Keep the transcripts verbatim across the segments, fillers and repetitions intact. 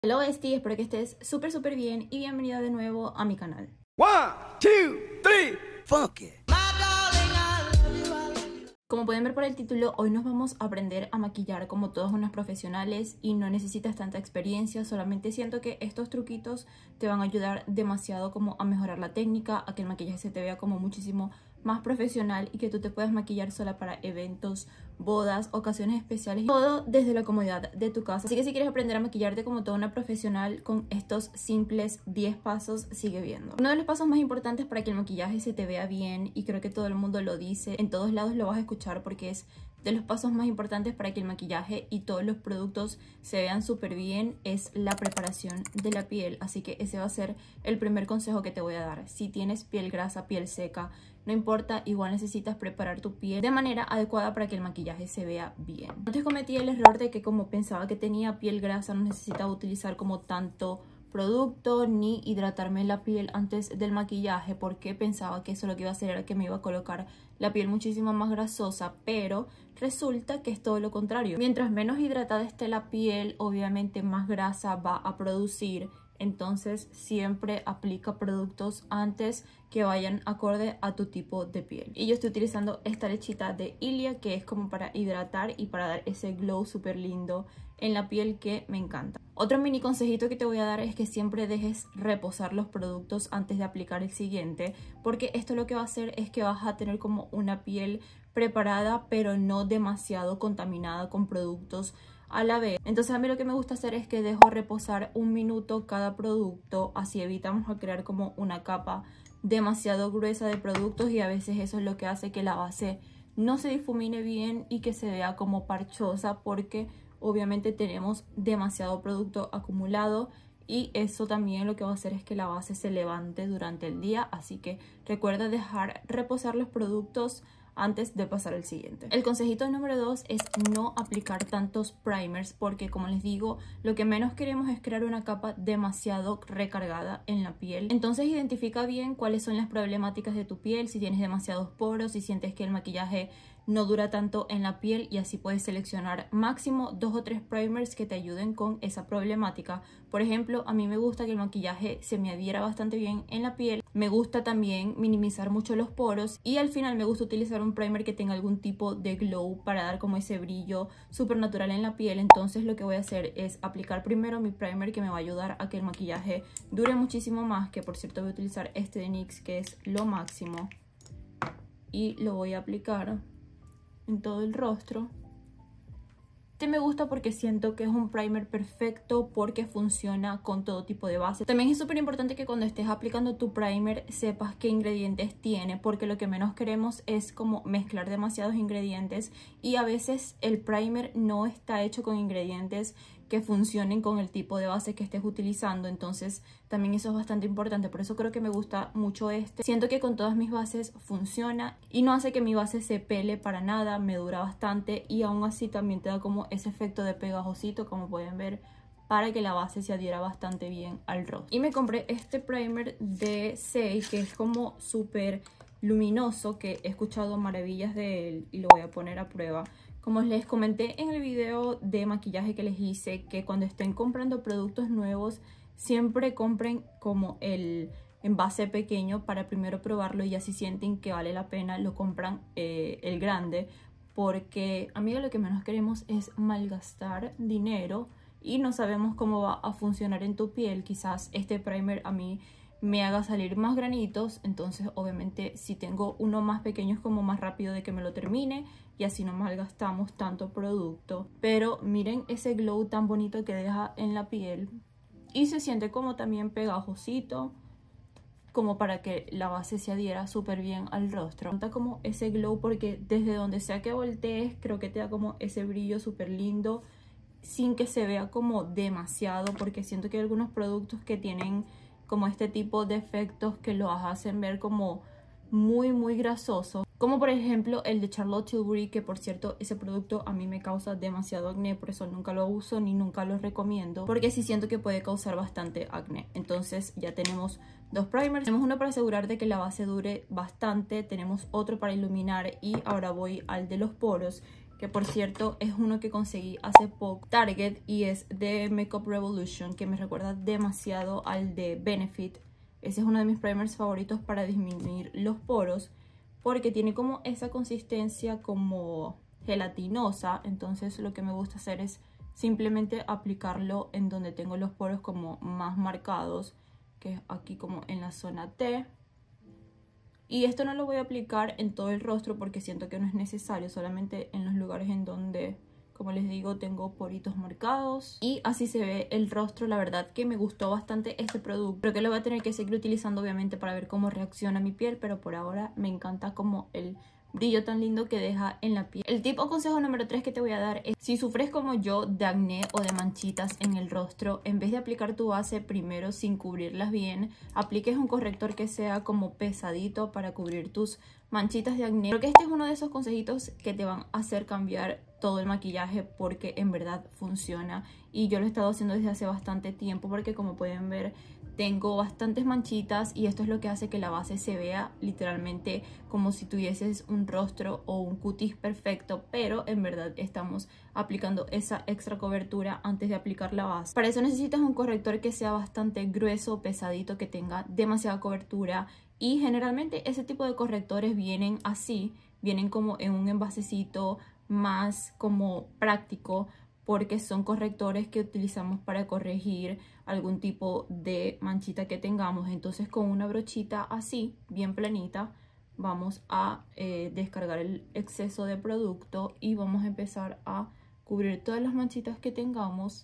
Hello Esti, espero que estés súper súper bien y bienvenida de nuevo a mi canal. One, two, three, funky. Como pueden ver por el título, hoy nos vamos a aprender a maquillar como todos unos profesionales y no necesitas tanta experiencia, solamente siento que estos truquitos te van a ayudar demasiado como a mejorar la técnica, a que el maquillaje se te vea como muchísimo más profesional y que tú te puedas maquillar sola para eventos, bodas, ocasiones especiales, todo desde la comodidad de tu casa. Así que si quieres aprender a maquillarte como toda una profesional con estos simples diez pasos, sigue viendo. Uno de los pasos más importantes para que el maquillaje se te vea bien, y creo que todo el mundo lo dice, en todos lados lo vas a escuchar porque es de los pasos más importantes para que el maquillaje y todos los productos se vean súper bien, es la preparación de la piel. Así que ese va a ser el primer consejo que te voy a dar. Si tienes piel grasa, piel seca, no importa, igual necesitas preparar tu piel de manera adecuada para que el maquillaje se vea bien. Antes cometí el error de que como pensaba que tenía piel grasa no necesitaba utilizar como tanto producto ni hidratarme la piel antes del maquillaje, porque pensaba que eso lo que iba a hacer era que me iba a colocar la piel muchísimo más grasosa, pero resulta que es todo lo contrario. Mientras menos hidratada esté la piel, obviamente más grasa va a producir. Entonces siempre aplica productos antes que vayan acorde a tu tipo de piel. Y yo estoy utilizando esta lechita de Ilia, que es como para hidratar y para dar ese glow súper lindo en la piel que me encanta. Otro mini consejito que te voy a dar es que siempre dejes reposar los productos antes de aplicar el siguiente, porque esto lo que va a hacer es que vas a tener como una piel preparada pero no demasiado contaminada con productos a la vez. Entonces a mí lo que me gusta hacer es que dejo reposar un minuto cada producto, así evitamos a crear como una capa demasiado gruesa de productos, y a veces eso es lo que hace que la base no se difumine bien y que se vea como parchosa, porque obviamente tenemos demasiado producto acumulado y eso también lo que va a hacer es que la base se levante durante el día. Así que recuerda dejar reposar los productos antes de pasar al siguiente. El consejito número dos es no aplicar tantos primers, porque como les digo, lo que menos queremos es crear una capa demasiado recargada en la piel. Entonces identifica bien cuáles son las problemáticas de tu piel, si tienes demasiados poros, si sientes que el maquillaje no dura tanto en la piel, y así puedes seleccionar máximo dos o tres primers que te ayuden con esa problemática. Por ejemplo, a mí me gusta que el maquillaje se me adhiera bastante bien en la piel, me gusta también minimizar mucho los poros, y al final me gusta utilizar un primer que tenga algún tipo de glow para dar como ese brillo súper natural en la piel. Entonces lo que voy a hacer es aplicar primero mi primer, que me va a ayudar a que el maquillaje dure muchísimo más, que por cierto voy a utilizar este de N Y X, que es lo máximo, y lo voy a aplicar en todo el rostro. Este me gusta porque siento que es un primer perfecto porque funciona con todo tipo de base. También es súper importante que cuando estés aplicando tu primer sepas qué ingredientes tiene, porque lo que menos queremos es como mezclar demasiados ingredientes, y a veces el primer no está hecho con ingredientes que funcionen con el tipo de base que estés utilizando. Entonces también eso es bastante importante, por eso creo que me gusta mucho este. Siento que con todas mis bases funciona y no hace que mi base se pele para nada, me dura bastante, y aún así también te da como ese efecto de pegajosito, como pueden ver, para que la base se adhiera bastante bien al rostro. Y me compré este primer de Sei, que es como súper luminoso, que he escuchado maravillas de él y lo voy a poner a prueba. Como les comenté en el video de maquillaje que les hice, que cuando estén comprando productos nuevos siempre compren como el envase pequeño para primero probarlo, y ya si sienten que vale la pena lo compran eh, el grande, porque amiga, lo que menos queremos es malgastar dinero y no sabemos cómo va a funcionar en tu piel. Quizás este primer a mí me haga salir más granitos, entonces obviamente si tengo uno más pequeño es como más rápido de que me lo termine y así no malgastamos tanto producto. Pero miren ese glow tan bonito que deja en la piel, y se siente como también pegajosito, como para que la base se adhiera súper bien al rostro. Da como ese glow porque desde donde sea que voltees creo que te da como ese brillo súper lindo sin que se vea como demasiado, porque siento que hay algunos productos que tienen como este tipo de efectos que los hacen ver como muy muy grasoso, como por ejemplo el de Charlotte Tilbury, que por cierto ese producto a mí me causa demasiado acné, por eso nunca lo uso ni nunca lo recomiendo, porque sí siento que puede causar bastante acné. Entonces ya tenemos dos primers, tenemos uno para asegurar de que la base dure bastante, tenemos otro para iluminar, y ahora voy al de los poros, que por cierto es uno que conseguí hace poco Target y es de Makeup Revolution, que me recuerda demasiado al de Benefit. Ese es uno de mis primers favoritos para disminuir los poros, porque tiene como esa consistencia como gelatinosa. Entonces lo que me gusta hacer es simplemente aplicarlo en donde tengo los poros como más marcados, que es aquí como en la zona T. Y esto no lo voy a aplicar en todo el rostro porque siento que no es necesario, solamente en los lugares en donde, como les digo, tengo poritos marcados. Y así se ve el rostro. La verdad que me gustó bastante este producto. Creo que lo voy a tener que seguir utilizando obviamente para ver cómo reacciona mi piel, pero por ahora me encanta como el brillo tan lindo que deja en la piel. El tip o consejo número tres que te voy a dar es: si sufres como yo de acné o de manchitas en el rostro, en vez de aplicar tu base primero sin cubrirlas bien, apliques un corrector que sea como pesadito para cubrir tus manchitas de acné. Creo que este es uno de esos consejitos que te van a hacer cambiar todo el maquillaje, porque en verdad funciona. Y yo lo he estado haciendo desde hace bastante tiempo, porque como pueden ver tengo bastantes manchitas y esto es lo que hace que la base se vea literalmente como si tuvieses un rostro o un cutis perfecto, pero en verdad estamos aplicando esa extra cobertura antes de aplicar la base. Para eso necesitas un corrector que sea bastante grueso, pesadito, que tenga demasiada cobertura, y generalmente ese tipo de correctores vienen así, vienen como en un envasecito más como práctico, porque son correctores que utilizamos para corregir algún tipo de manchita que tengamos. Entonces con una brochita así, bien planita, vamos a eh, descargar el exceso de producto y vamos a empezar a cubrir todas las manchitas que tengamos.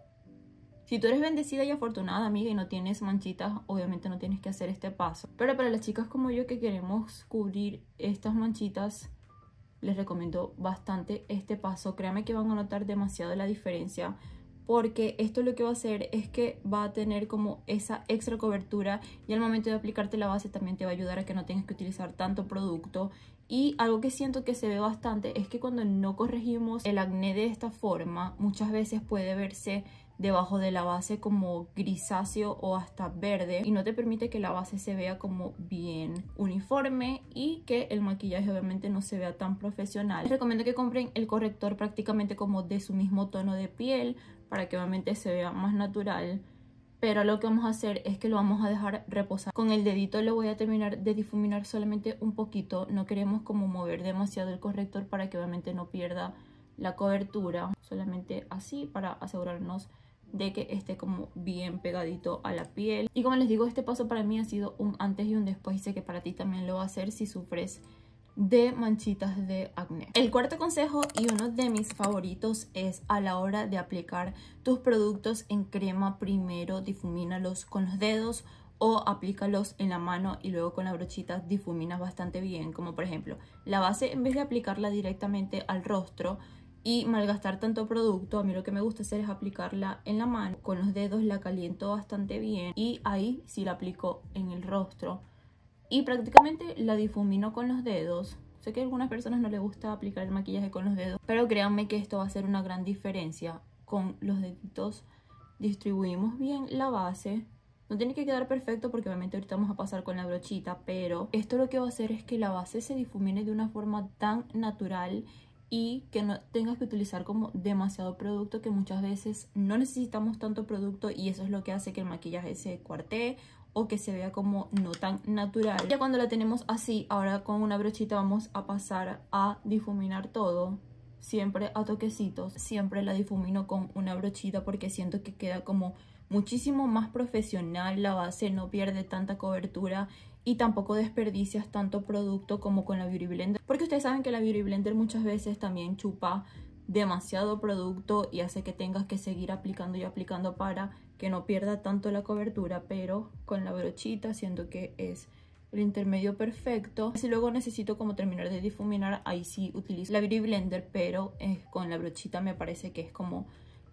Si tú eres bendecida y afortunada, amiga, y no tienes manchitas, obviamente no tienes que hacer este paso. Pero para las chicas como yo que queremos cubrir estas manchitas, les recomiendo bastante este paso. Créanme que van a notar demasiado la diferencia, porque esto lo que va a hacer es que va a tener como esa extra cobertura, y al momento de aplicarte la base también te va a ayudar a que no tengas que utilizar tanto producto. Y algo que siento que se ve bastante es que cuando no corregimos el acné de esta forma, muchas veces puede verse debajo de la base como grisáceo o hasta verde, y no te permite que la base se vea como bien uniforme y que el maquillaje obviamente no se vea tan profesional. Les recomiendo que compren el corrector prácticamente como de su mismo tono de piel para que obviamente se vea más natural. Pero lo que vamos a hacer es que lo vamos a dejar reposar. Con el dedito lo voy a terminar de difuminar solamente un poquito. No queremos como mover demasiado el corrector para que obviamente no pierda la cobertura. Solamente así para asegurarnos de que esté como bien pegadito a la piel. Y como les digo, este paso para mí ha sido un antes y un después, y sé que para ti también lo va a hacer si sufres de manchitas de acné. El cuarto consejo y uno de mis favoritos es: a la hora de aplicar tus productos en crema, primero difumínalos con los dedos o aplícalos en la mano y luego con la brochita difuminas bastante bien. Como por ejemplo, la base, en vez de aplicarla directamente al rostro y malgastar tanto producto, a mí lo que me gusta hacer es aplicarla en la mano. Con los dedos la caliento bastante bien y ahí sí la aplico en el rostro y prácticamente la difumino con los dedos. Sé que a algunas personas no les gusta aplicar el maquillaje con los dedos, pero créanme que esto va a hacer una gran diferencia. Con los deditos distribuimos bien la base. No tiene que quedar perfecto porque obviamente ahorita vamos a pasar con la brochita, pero esto lo que va a hacer es que la base se difumine de una forma tan natural y que no tengas que utilizar como demasiado producto, que muchas veces no necesitamos tanto producto y eso es lo que hace que el maquillaje se cuartee o que se vea como no tan natural. Ya cuando la tenemos así, ahora con una brochita vamos a pasar a difuminar todo, siempre a toquecitos. Siempre la difumino con una brochita porque siento que queda como muchísimo más profesional. La base no pierde tanta cobertura y tampoco desperdicias tanto producto como con la Beauty Blender, porque ustedes saben que la Beauty Blender muchas veces también chupa demasiado producto y hace que tengas que seguir aplicando y aplicando para que no pierda tanto la cobertura. Pero con la brochita siento que es el intermedio perfecto. Si luego necesito como terminar de difuminar, ahí sí utilizo la Beauty Blender, pero eh, con la brochita me parece que es como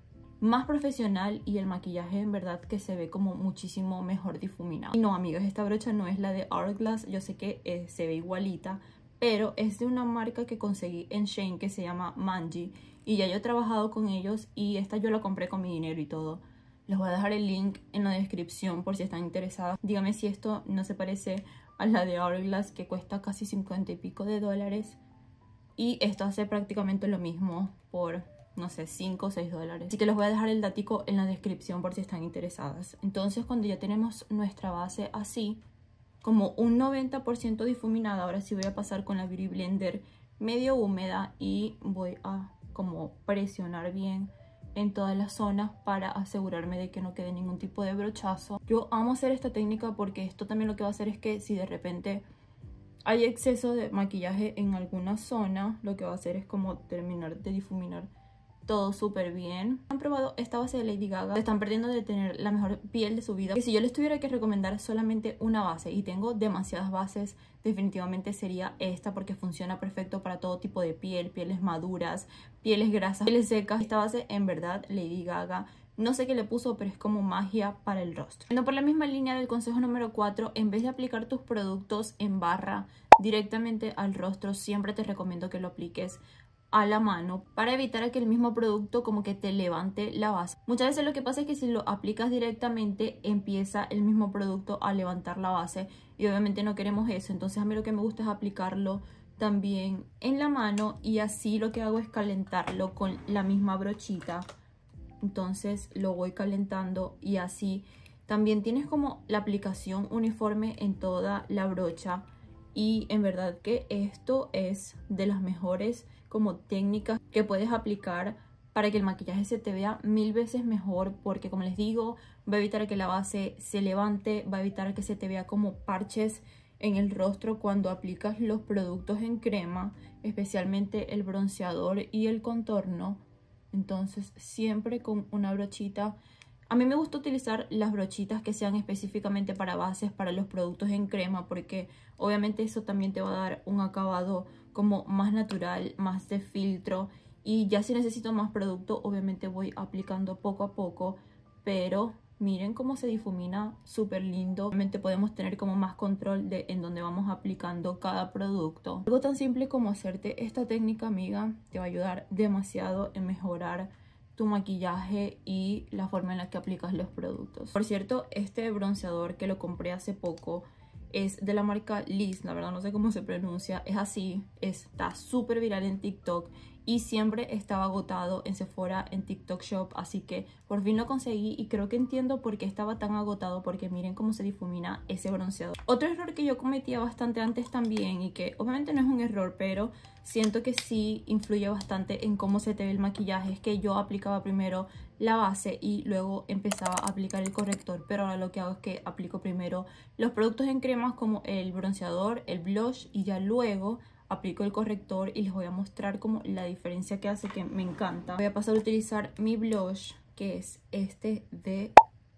más profesional y el maquillaje en verdad que se ve como muchísimo mejor difuminado. Y no, amigos, esta brocha no es la de Hourglass. Yo sé que eh, se ve igualita, pero es de una marca que conseguí en Shein que se llama Manji, y ya yo he trabajado con ellos y esta yo la compré con mi dinero y todo. Les voy a dejar el link en la descripción por si están interesadas. Dígame si esto no se parece a la de Hourglass, que cuesta casi cincuenta y pico de dólares. y esto hace prácticamente lo mismo por, no sé, cinco o seis dólares. Así que les voy a dejar el datico en la descripción por si están interesadas. Entonces, cuando ya tenemos nuestra base así, como un noventa por ciento difuminada, ahora sí voy a pasar con la Beauty Blender medio húmeda y voy a como presionar bien en todas las zonas para asegurarme de que no quede ningún tipo de brochazo. Yo amo hacer esta técnica porque esto también lo que va a hacer es que si de repente hay exceso de maquillaje en alguna zona, lo que va a hacer es como terminar de difuminar todo súper bien. Han probado esta base de Lady Gaga, se están perdiendo de tener la mejor piel de su vida. Que si yo les tuviera que recomendar solamente una base, y tengo demasiadas bases, definitivamente sería esta porque funciona perfecto para todo tipo de piel, pieles maduras, pieles grasas, pieles secas. Esta base en verdad Lady Gaga, no sé qué le puso, pero es como magia para el rostro. Bueno, por la misma línea del consejo número cuatro, en vez de aplicar tus productos en barra directamente al rostro, siempre te recomiendo que lo apliques a la mano para evitar que el mismo producto como que te levante la base. Muchas veces lo que pasa es que si lo aplicas directamente empieza el mismo producto a levantar la base y obviamente no queremos eso. Entonces a mí lo que me gusta es aplicarlo también en la mano y así lo que hago es calentarlo con la misma brochita. Entonces lo voy calentando y así también tienes como la aplicación uniforme en toda la brocha. Y en verdad que esto es de las mejores como técnicas que puedes aplicar para que el maquillaje se te vea mil veces mejor, porque como les digo, va a evitar que la base se levante, va a evitar que se te vea como parches en el rostro cuando aplicas los productos en crema, especialmente el bronceador y el contorno. Entonces siempre con una brochita. A mí me gusta utilizar las brochitas que sean específicamente para bases, para los productos en crema, porque obviamente eso también te va a dar un acabado como más natural, más de filtro. Y ya si necesito más producto, obviamente voy aplicando poco a poco, pero miren cómo se difumina súper lindo. Obviamente podemos tener como más control de en dónde vamos aplicando cada producto. Algo tan simple como hacerte esta técnica, amiga, te va a ayudar demasiado en mejorar tu maquillaje y la forma en la que aplicas los productos. Por cierto, este bronceador que lo compré hace poco es de la marca Liz, la verdad no sé cómo se pronuncia, es así, está súper viral en TikTok y siempre estaba agotado en Sephora, en TikTok Shop, así que por fin lo conseguí y creo que entiendo por qué estaba tan agotado, porque miren cómo se difumina ese bronceador. Otro error que yo cometía bastante antes también, y que obviamente no es un error, pero siento que sí influye bastante en cómo se te ve el maquillaje, es que yo aplicaba primero la base y luego empezaba a aplicar el corrector, pero ahora lo que hago es que aplico primero los productos en cremas como el bronceador, el blush y ya luego aplico el corrector y les voy a mostrar como la diferencia que hace, que me encanta. Voy a pasar a utilizar mi blush, que es este de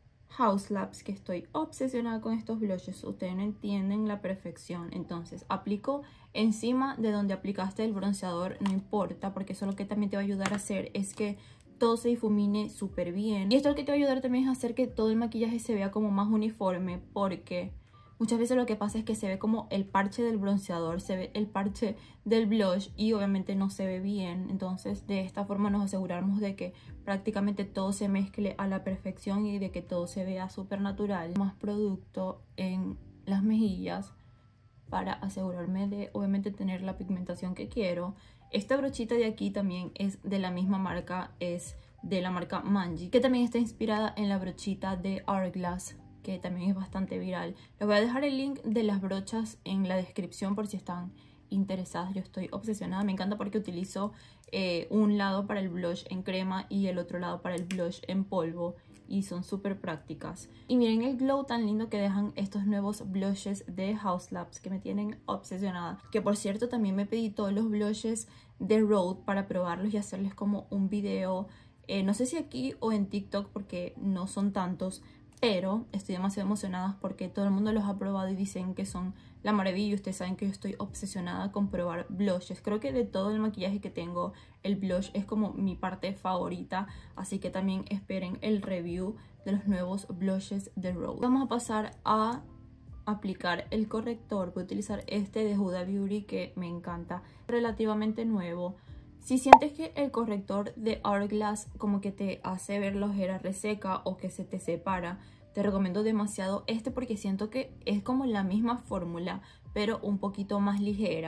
Haus Labs, que estoy obsesionada con estos blushes. Ustedes no entienden la perfección. Entonces aplico encima de donde aplicaste el bronceador, no importa, porque eso lo que también te va a ayudar a hacer es que todo se difumine súper bien. Y esto lo que te va a ayudar también es hacer que todo el maquillaje se vea como más uniforme, porque muchas veces lo que pasa es que se ve como el parche del bronceador, se ve el parche del blush y obviamente no se ve bien. Entonces de esta forma nos aseguramos de que prácticamente todo se mezcle a la perfección y de que todo se vea súper natural. Más producto en las mejillas para asegurarme de obviamente tener la pigmentación que quiero. Esta brochita de aquí también es de la misma marca, es de la marca Manji, que también está inspirada en la brochita de Hourglass, que también es bastante viral. Les voy a dejar el link de las brochas en la descripción por si están interesadas. Yo estoy obsesionada, me encanta porque utilizo eh, un lado para el blush en crema y el otro lado para el blush en polvo, y son súper prácticas. Y miren el glow tan lindo que dejan estos nuevos blushes de Haus Labs, que me tienen obsesionada. Que por cierto también me pedí todos los blushes de Rhode para probarlos y hacerles como un video, eh, no sé si aquí o en TikTok porque no son tantos, pero estoy demasiado emocionada porque todo el mundo los ha probado y dicen que son la maravilla. Ustedes saben que yo estoy obsesionada con probar blushes. Creo que de todo el maquillaje que tengo, el blush es como mi parte favorita. Así que también esperen el review de los nuevos blushes de Rhode. Vamos a pasar a aplicar el corrector. Voy a utilizar este de Huda Beauty que me encanta, relativamente nuevo. Si sientes que el corrector de Hourglass como que te hace ver la ojera reseca o que se te separa, te recomiendo demasiado este porque siento que es como la misma fórmula pero un poquito más ligera.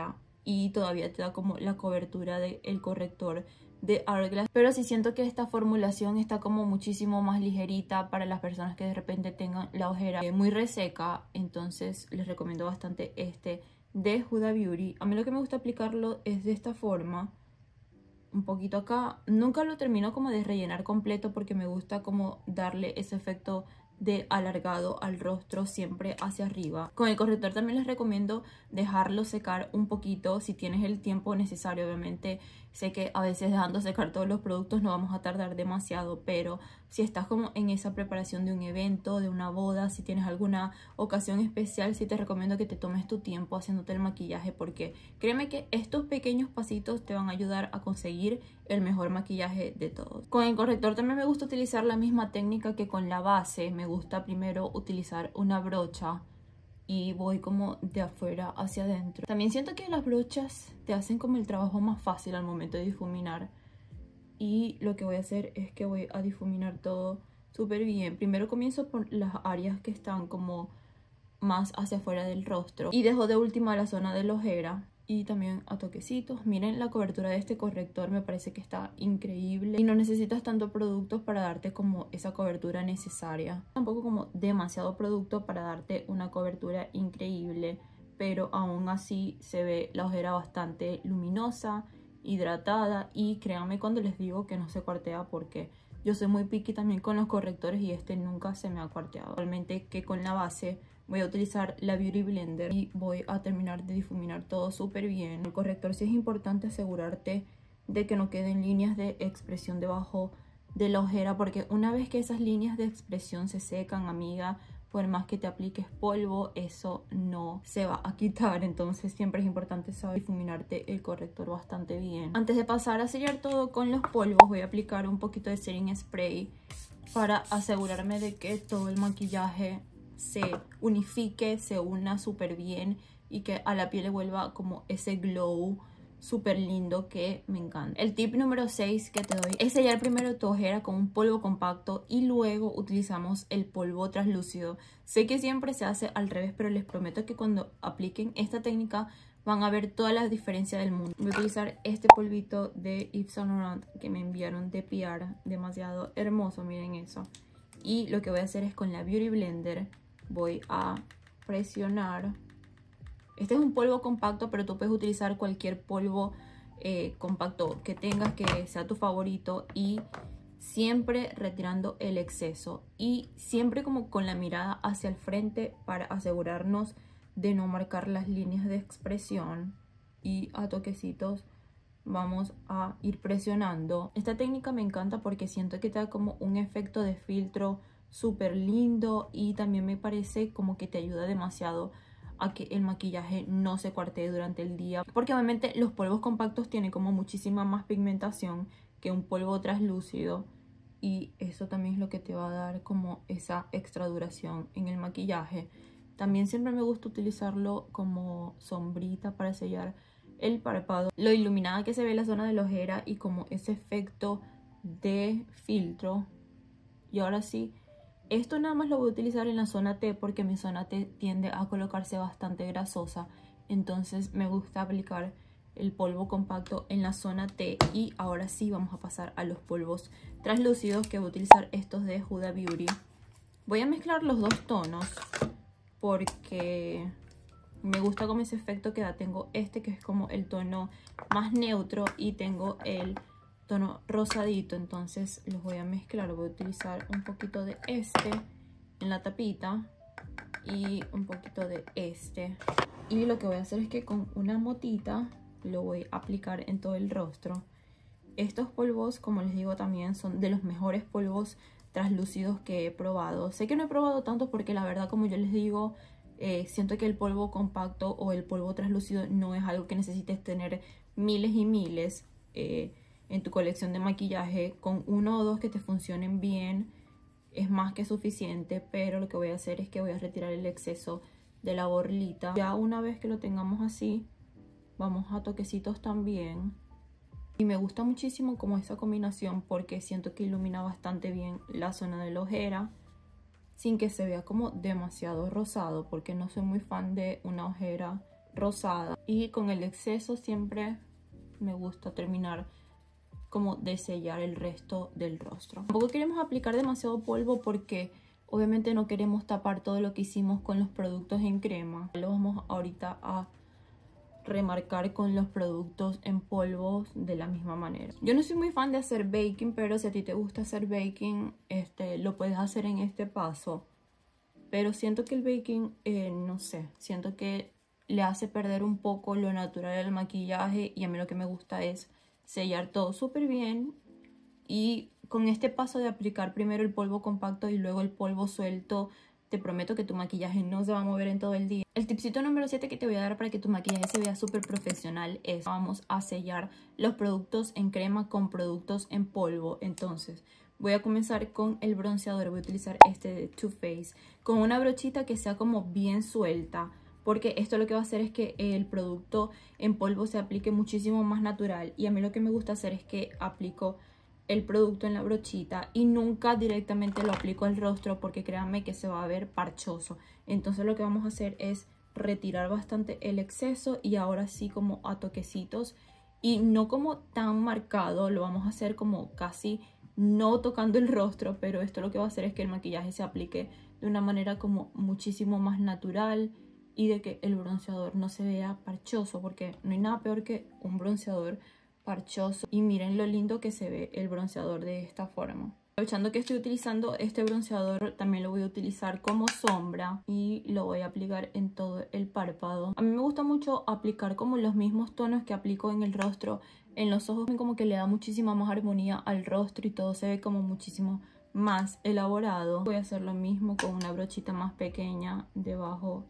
y todavía te da como la cobertura del corrector de Hourglass. Pero sí siento que esta formulación está como muchísimo más ligerita para las personas que de repente tengan la ojera muy reseca. Entonces les recomiendo bastante este de Huda Beauty. A mí lo que me gusta aplicarlo es de esta forma, un poquito acá. Nunca lo termino como de rellenar completo porque me gusta como darle ese efecto de alargado al rostro, siempre hacia arriba. Con el corrector también les recomiendo dejarlo secar un poquito si tienes el tiempo necesario. Obviamente sé que a veces dejando secar todos los productos no vamos a tardar demasiado, pero si estás como en esa preparación de un evento, de una boda, si tienes alguna ocasión especial, sí te recomiendo que te tomes tu tiempo haciéndote el maquillaje, porque créeme que estos pequeños pasitos te van a ayudar a conseguir el mejor maquillaje de todos. Con el corrector también me gusta utilizar la misma técnica que con la base. Me gusta primero utilizar una brocha y voy como de afuera hacia adentro. También siento que las brochas te hacen como el trabajo más fácil al momento de difuminar. Y lo que voy a hacer es que voy a difuminar todo súper bien. Primero comienzo por las áreas que están como más hacia afuera del rostro. Y dejo de última la zona de la ojera. Y también a toquecitos. Miren la cobertura de este corrector, me parece que está increíble. Y no necesitas tanto productos para darte como esa cobertura necesaria. Tampoco como demasiado producto para darte una cobertura increíble. Pero aún así se ve la ojera bastante luminosa, hidratada. Y créanme cuando les digo que no se cuartea, porque yo soy muy picky también con los correctores y este nunca se me ha cuarteado. Realmente que con la base voy a utilizar la Beauty Blender y voy a terminar de difuminar todo súper bien. El corrector sí es importante asegurarte de que no queden líneas de expresión debajo de la ojera, porque una vez que esas líneas de expresión se secan, amiga, por más que te apliques polvo, eso no se va a quitar. Entonces siempre es importante saber difuminarte el corrector bastante bien. Antes de pasar a sellar todo con los polvos, voy a aplicar un poquito de setting spray para asegurarme de que todo el maquillaje se unifique, se una súper bien y que a la piel le vuelva como ese glow súper lindo que me encanta. El tip número seis que te doy es sellar primero tu ojera con un polvo compacto y luego utilizamos el polvo translúcido. Sé que siempre se hace al revés, pero les prometo que cuando apliquen esta técnica van a ver toda la diferencia del mundo. Voy a utilizar este polvito de Yves Saint Laurent que me enviaron de P R, demasiado hermoso, miren eso. Y lo que voy a hacer es con la Beauty Blender voy a presionar. Este es un polvo compacto, pero tú puedes utilizar cualquier polvo eh, compacto que tengas que sea tu favorito, y siempre retirando el exceso y siempre como con la mirada hacia el frente para asegurarnos de no marcar las líneas de expresión. Y a toquecitos vamos a ir presionando. Esta técnica me encanta porque siento que te da como un efecto de filtro súper lindo y también me parece como que te ayuda demasiado a que el maquillaje no se cuartee durante el día, porque obviamente los polvos compactos tienen como muchísima más pigmentación que un polvo translúcido, y eso también es lo que te va a dar como esa extra duración en el maquillaje. También siempre me gusta utilizarlo como sombrita para sellar el párpado, lo iluminada que se ve la zona de la ojera y como ese efecto de filtro. Y ahora sí, esto nada más lo voy a utilizar en la zona T porque mi zona T tiende a colocarse bastante grasosa. Entonces me gusta aplicar el polvo compacto en la zona T. Y ahora sí vamos a pasar a los polvos translúcidos, que voy a utilizar estos de Huda Beauty. Voy a mezclar los dos tonos porque me gusta como ese efecto que da. Tengo este que es como el tono más neutro y tengo el tono rosadito, entonces los voy a mezclar. Voy a utilizar un poquito de este en la tapita y un poquito de este, y lo que voy a hacer es que con una motita lo voy a aplicar en todo el rostro. Estos polvos, como les digo, también son de los mejores polvos translúcidos que he probado. Sé que no he probado tantos porque la verdad, como yo les digo, eh, siento que el polvo compacto o el polvo translúcido no es algo que necesites tener miles y miles eh, en tu colección de maquillaje. Con uno o dos que te funcionen bien es más que suficiente, pero lo que voy a hacer es que voy a retirar el exceso de la borlita. Ya una vez que lo tengamos así, vamos a toquecitos también. Y me gusta muchísimo como esa combinación porque siento que ilumina bastante bien la zona de la ojera sin que se vea como demasiado rosado, porque no soy muy fan de una ojera rosada. Y con el exceso siempre me gusta terminar como de sellar el resto del rostro. Tampoco queremos aplicar demasiado polvo porque obviamente no queremos tapar todo lo que hicimos con los productos en crema. Lo vamos ahorita a remarcar con los productos en polvo de la misma manera. Yo no soy muy fan de hacer baking, pero si a ti te gusta hacer baking, este, lo puedes hacer en este paso. Pero siento que el baking, eh, no sé, siento que le hace perder un poco lo natural al maquillaje, y a mí lo que me gusta es sellar todo súper bien. Y con este paso de aplicar primero el polvo compacto y luego el polvo suelto, te prometo que tu maquillaje no se va a mover en todo el día. El tipcito número siete que te voy a dar para que tu maquillaje se vea súper profesional es: vamos a sellar los productos en crema con productos en polvo. Entonces voy a comenzar con el bronceador. Voy a utilizar este de Too Faced con una brochita que sea como bien suelta, porque esto lo que va a hacer es que el producto en polvo se aplique muchísimo más natural. Y a mí lo que me gusta hacer es que aplico el producto en la brochita y nunca directamente lo aplico al rostro, porque créanme que se va a ver parchoso. Entonces lo que vamos a hacer es retirar bastante el exceso, y ahora sí como a toquecitos, y no como tan marcado, lo vamos a hacer como casi no tocando el rostro, pero esto lo que va a hacer es que el maquillaje se aplique de una manera como muchísimo más natural y de que el bronceador no se vea parchoso, porque no hay nada peor que un bronceador parchoso. Y miren lo lindo que se ve el bronceador de esta forma. Aprovechando que estoy utilizando este bronceador, también lo voy a utilizar como sombra y lo voy a aplicar en todo el párpado. A mí me gusta mucho aplicar como los mismos tonos que aplico en el rostro en los ojos, como que le da muchísima más armonía al rostro y todo se ve como muchísimo más elaborado. Voy a hacer lo mismo con una brochita más pequeña debajo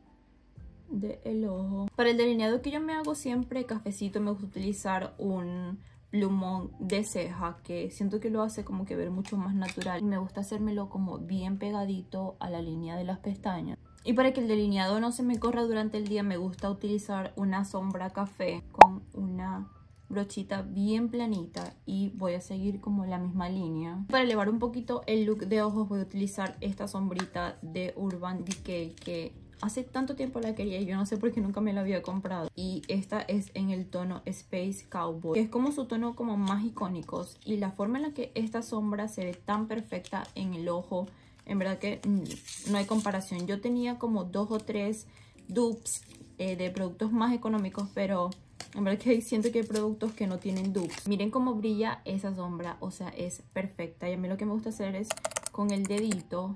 del ojo. Para el delineado que yo me hago siempre cafecito, me gusta utilizar un plumón de ceja, que siento que lo hace como que ver mucho más natural, y me gusta hacérmelo como bien pegadito a la línea de las pestañas. Y para que el delineado no se me corra durante el día, me gusta utilizar una sombra café con una brochita bien planita, y voy a seguir como la misma línea. Para elevar un poquito el look de ojos voy a utilizar esta sombrita de Urban Decay, que hace tanto tiempo la quería y yo no sé por qué nunca me la había comprado. Y esta es en el tono Space Cowboy, que es como su tono como más icónico. Y la forma en la que esta sombra se ve tan perfecta en el ojo, en verdad que no hay comparación. Yo tenía como dos o tres dupes eh, de productos más económicos, pero en verdad que siento que hay productos que no tienen dupes. Miren cómo brilla esa sombra, o sea, es perfecta. Y a mí lo que me gusta hacer es con el dedito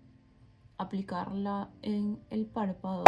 aplicarla en el párpado.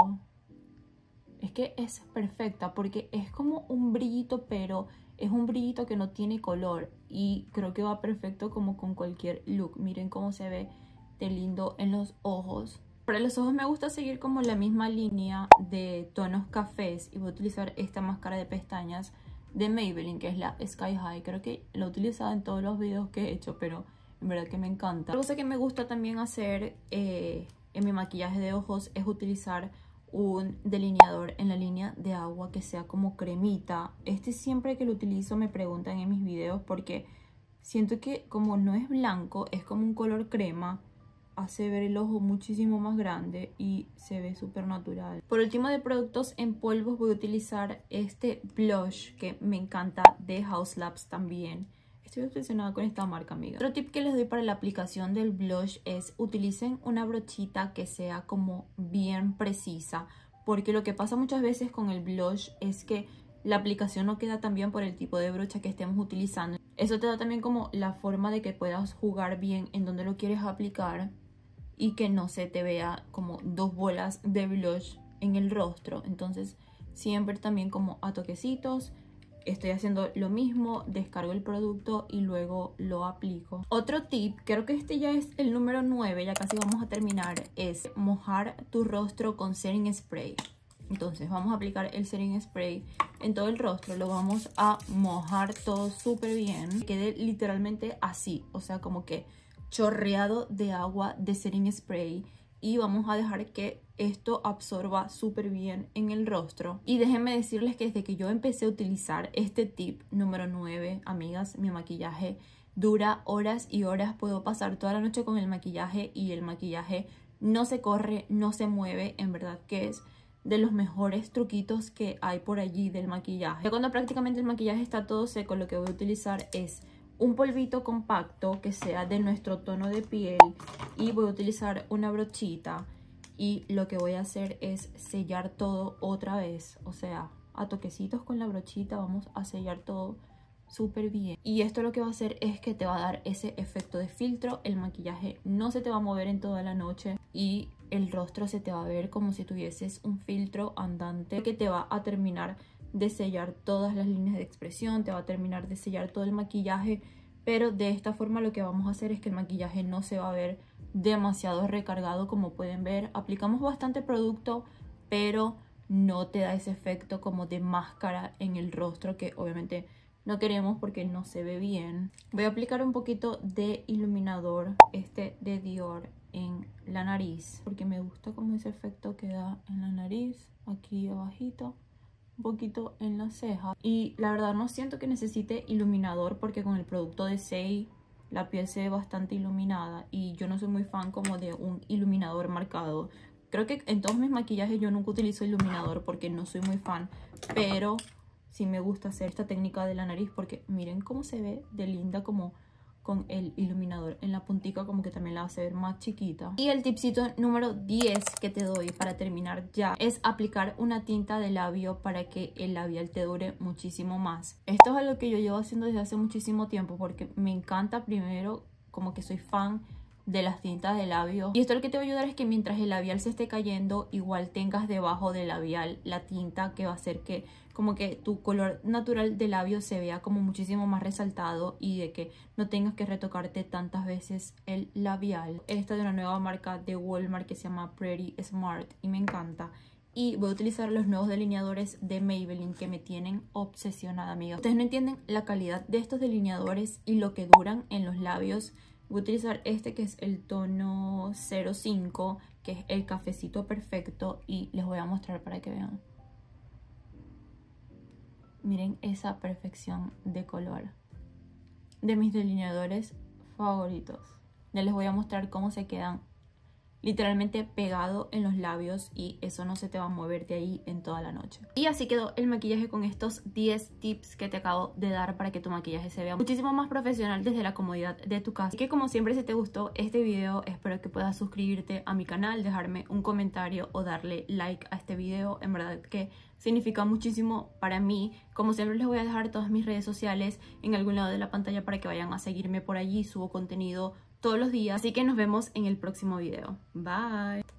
Es que es perfecta porque es como un brillito, pero es un brillito que no tiene color, y creo que va perfecto como con cualquier look. Miren cómo se ve de lindo en los ojos. Para los ojos me gusta seguir como la misma línea de tonos cafés, y voy a utilizar esta máscara de pestañas de Maybelline, que es la Sky High. Creo que la he utilizado en todos los videos que he hecho, pero en verdad que me encanta. Otra cosa que me gusta también hacer eh, en mi maquillaje de ojos es utilizar un delineador en la línea de agua que sea como cremita. Este siempre que lo utilizo me preguntan en mis videos, porque siento que como no es blanco, es como un color crema, hace ver el ojo muchísimo más grande y se ve súper natural. Por último, de productos en polvos voy a utilizar este blush que me encanta, de Haus Labs también. Estoy obsesionada con esta marca, amiga. Otro tip que les doy para la aplicación del blush es utilicen una brochita que sea como bien precisa, porque lo que pasa muchas veces con el blush es que la aplicación no queda tan bien por el tipo de brocha que estemos utilizando. Eso te da también como la forma de que puedas jugar bien en donde lo quieres aplicar y que no se te vea como dos bolas de blush en el rostro. Entonces siempre también como a toquecitos. Estoy haciendo lo mismo, descargo el producto y luego lo aplico. Otro tip, creo que este ya es el número nueve, ya casi vamos a terminar, es mojar tu rostro con setting spray. Entonces vamos a aplicar el setting spray en todo el rostro, lo vamos a mojar todo súper bien, que quede literalmente así, o sea, como que chorreado de agua de setting spray. Y vamos a dejar que esto absorba súper bien en el rostro. Y déjenme decirles que desde que yo empecé a utilizar este tip número nueve, amigas, mi maquillaje dura horas y horas. Puedo pasar toda la noche con el maquillaje y el maquillaje no se corre, no se mueve. En verdad que es de los mejores truquitos que hay por allí del maquillaje. Ya cuando prácticamente el maquillaje está todo seco, lo que voy a utilizar es un polvito compacto que sea de nuestro tono de piel y voy a utilizar una brochita y lo que voy a hacer es sellar todo otra vez, o sea, a toquecitos con la brochita vamos a sellar todo súper bien. Y esto lo que va a hacer es que te va a dar ese efecto de filtro, el maquillaje no se te va a mover en toda la noche y el rostro se te va a ver como si tuvieses un filtro andante que te va a terminar de sellar todas las líneas de expresión, te va a terminar de sellar todo el maquillaje, pero de esta forma lo que vamos a hacer es que el maquillaje no se va a ver demasiado recargado. Como pueden ver, aplicamos bastante producto, pero no te da ese efecto como de máscara en el rostro que obviamente no queremos porque no se ve bien. Voy a aplicar un poquito de iluminador, este de Dior, en la nariz, porque me gusta como ese efecto que da en la nariz, aquí abajito, un poquito en la ceja. Y la verdad no siento que necesite iluminador porque con el producto de Saie la piel se ve bastante iluminada y yo no soy muy fan como de un iluminador marcado. Creo que en todos mis maquillajes yo nunca utilizo iluminador porque no soy muy fan, pero sí me gusta hacer esta técnica de la nariz porque miren cómo se ve de linda como con el iluminador en la puntica, como que también la hace ver más chiquita. Y el tipcito número diez que te doy para terminar ya es aplicar una tinta de labio para que el labial te dure muchísimo más. Esto es algo que yo llevo haciendo desde hace muchísimo tiempo porque me encanta. Primero, como que soy fan de las tintas de labio, y esto lo que te va a ayudar es que mientras el labial se esté cayendo, igual tengas debajo del labial la tinta que va a hacer que como que tu color natural de labio se vea como muchísimo más resaltado y de que no tengas que retocarte tantas veces el labial. Esta de una nueva marca de Walmart que se llama Pretty Smart y me encanta. Y voy a utilizar los nuevos delineadores de Maybelline que me tienen obsesionada, amiga. Ustedes no entienden la calidad de estos delineadores y lo que duran en los labios. Voy a utilizar este que es el tono cero cinco, que es el cafecito perfecto, y les voy a mostrar para que vean. Miren esa perfección de color. De mis delineadores favoritos. Ya les voy a mostrar cómo se quedan literalmente pegado en los labios y eso no se te va a mover de ahí en toda la noche. Y así quedó el maquillaje con estos diez tips que te acabo de dar para que tu maquillaje se vea muchísimo más profesional desde la comodidad de tu casa. Así que como siempre, si te gustó este video, espero que puedas suscribirte a mi canal, dejarme un comentario o darle like a este video. En verdad que significa muchísimo para mí. Como siempre, les voy a dejar todas mis redes sociales en algún lado de la pantalla para que vayan a seguirme por allí. Subo contenido todos los días, así que nos vemos en el próximo video. Bye.